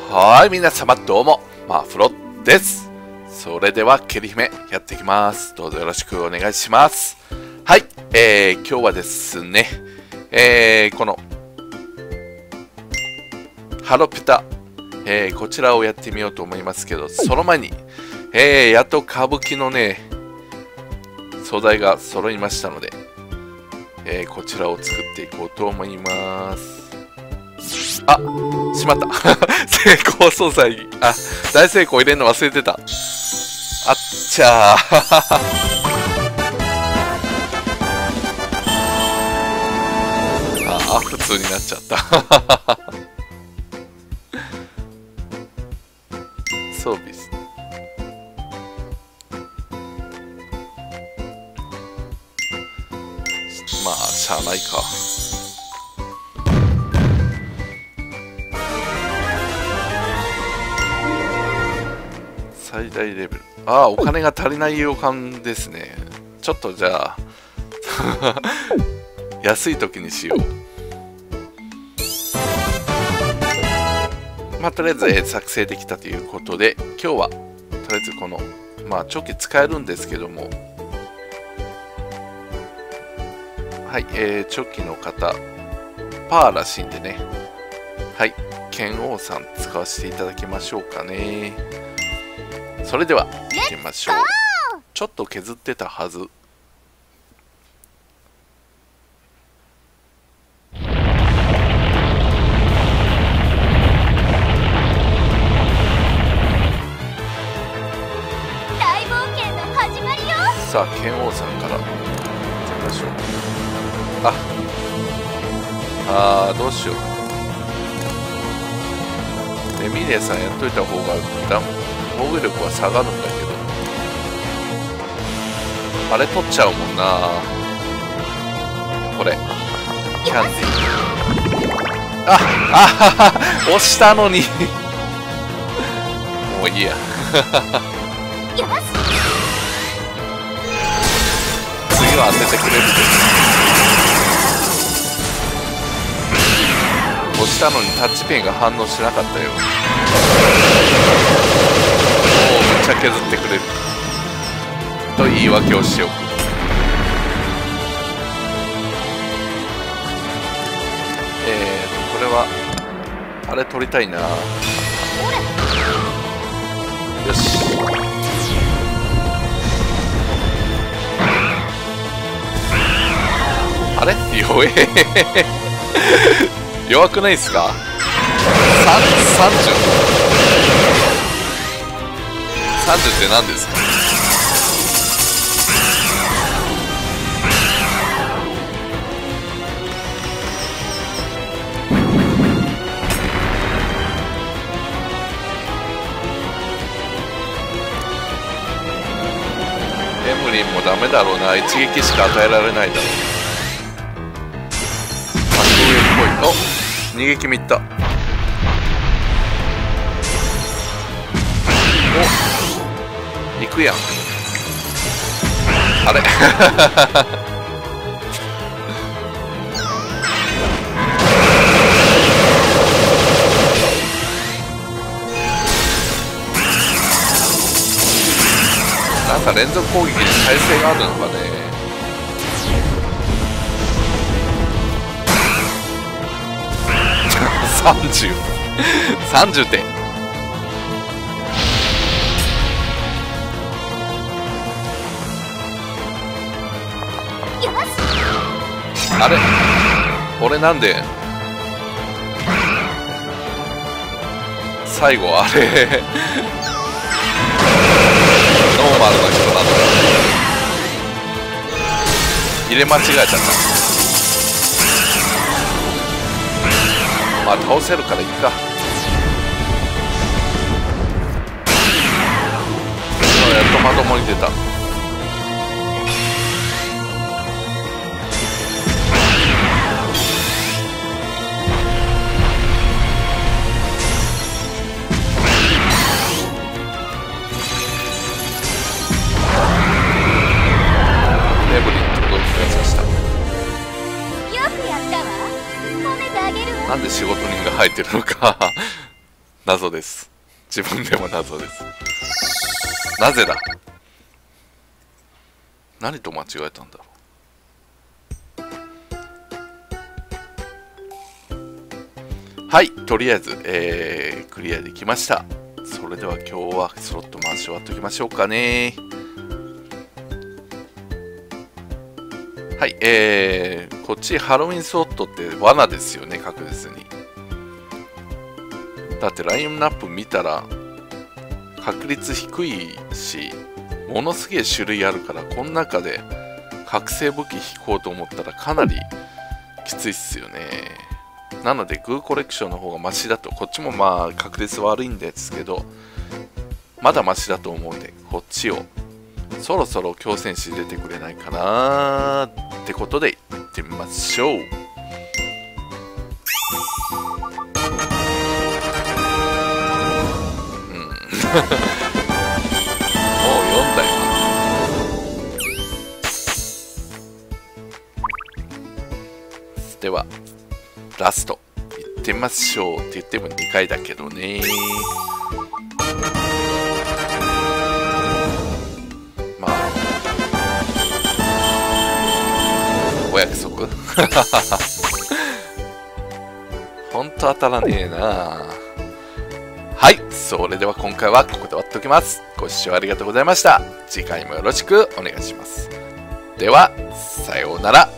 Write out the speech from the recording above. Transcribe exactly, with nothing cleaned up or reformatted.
はーい、皆様どうも、マフロです。それでは、ケリ姫、やっていきます。どうぞよろしくお願いします。はい、えー、今日はですね、えー、この、ハロペタ、えー、こちらをやってみようと思いますけど、その前に、えー、やっと歌舞伎のね、素材が揃いましたので、えー、こちらを作っていこうと思います。あ、しまった。成功素材。あ、大成功入れるの忘れてた。あっちゃー。あ、普通になっちゃった。装備す。まあ、しゃあないか。最大レベル。ああ、お金が足りない予感ですね。ちょっとじゃあ安い時にしよう。まあとりあえず、えー、作成できたということで、今日はとりあえずこのまあチョキ使えるんですけども、はい、えー、チョキの方パーらしいんでね、はい、剣王さん使わせていただきましょうかね。それでは行きましょう。ちょっと削ってたはず。 大冒険の始まりよ。 さあ剣王さんから行きましょう。ああー、どうしよう。エミリアさんやっといた方がダメ。防御力は下がるんだけど、あれ取っちゃうもんな。これキャンディー。ああ押したのにもういいや次は当ててくれる。押したのにタッチペンが反応しなかったよ。めっちゃ削ってくれると言い訳をしよう。えーとこれはあれ取りたいな。よし、あれ弱え弱くないっすか。さんじゅうさんじゅうって何ですか。エムリンもダメだろうな。一撃しか与えられないだろう。あ、攻撃っぽい。お、逃げ気味いった。お、行くやん。あれなんか連続攻撃に耐性があるのかね。さんじゅう さんじゅうてん。あれ俺なんで最後あれノーマルの人なんだ。入れ間違えちゃった。まあ倒せるからいいか。やっとまともに出た。レブリンと同期がさした。 よくやったわ。褒めてあげるわ。 なんで仕事人が入ってるのか謎です。自分でも謎です。なぜだ。何と間違えたんだろう。はい、とりあえず、えー、クリアできました。それでは今日はスロット回し終わっておきましょうかね。はい、えー、こっちハロウィンスロットって罠ですよね、確実に。だってラインナップ見たら確率低いし、ものすげえ種類あるから、この中で覚醒武器引こうと思ったらかなりきついっすよね。なのでグーコレクションの方がマシだと、こっちもまあ確率悪いんですけど、まだマシだと思うんで、こっちをそろそろ強戦士出てくれないかなーってことで行ってみましょう。もうよんだよな。ではラストいってみましょうって言ってもにかいだけどね。まあお約束ほんと当たらねえな。はい、それでは今回はここで終わっておきます。ご視聴ありがとうございました。次回もよろしくお願いします。では、さようなら。